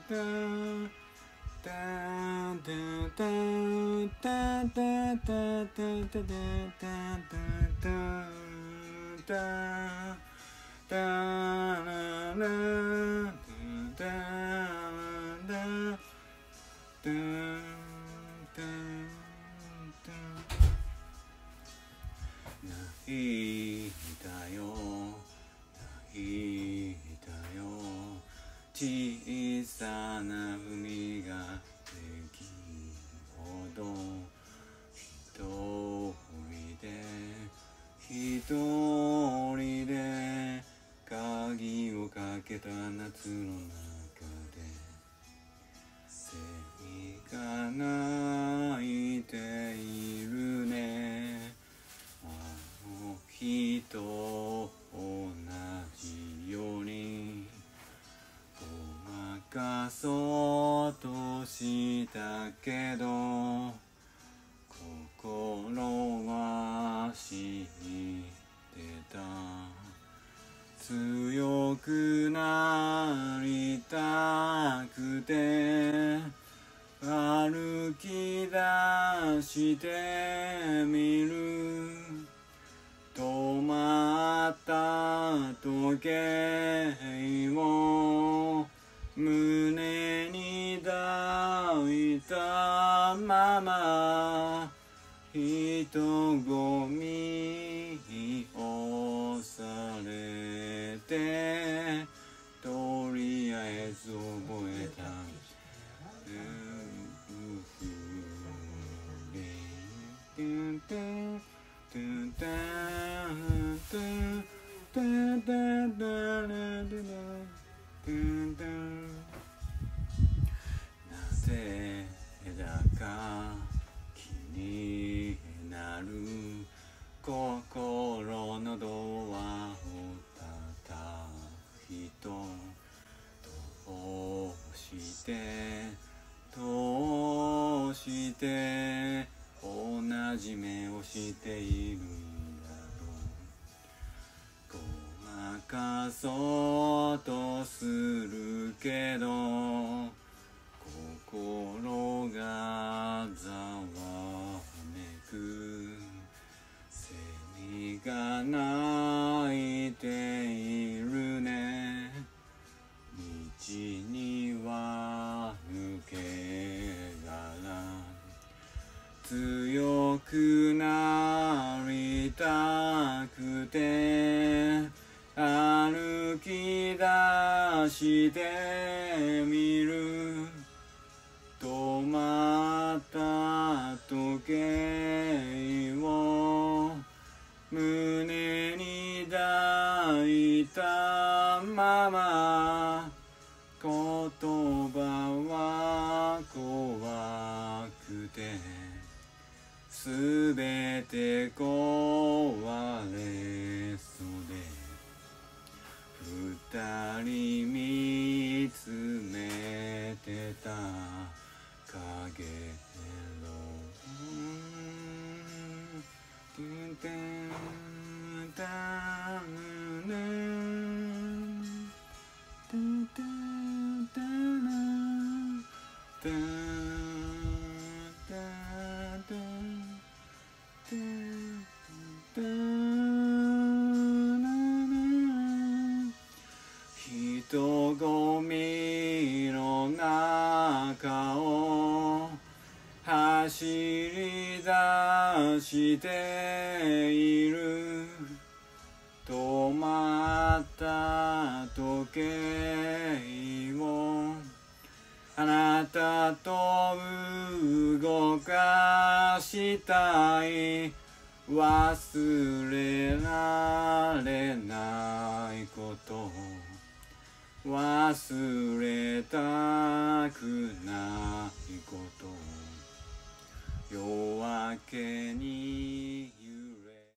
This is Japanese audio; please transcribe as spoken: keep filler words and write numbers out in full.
泣いたよ泣いたよ小さな海ができるほど一人で一人で鍵をかけた夏の中でセミが鳴いているねあの日と同じようにごまかそうとしたけど心は知ってた強くなりたくて歩き出してみる止まった時計を胸に抱いたまま人混みをされてとりあえず覚えたなぜだか気になる心のドアを叩く人どうしてどうして同じ目をしているんだろうごまかそうとするけど心がざわめくセミが鳴いているね道には抜け殻強くなりたくて歩き出してみる止まった時計を胸に抱いたまま言葉は怖くてすべて壊れそうで二人見つめてた影ろトゥントゥンタンヌントゥントゥンタンタンタンタンタンタン人混みの中を走り出している止まった時計をあなたと動かしたい忘れられないこと忘れたくないこと夜明けに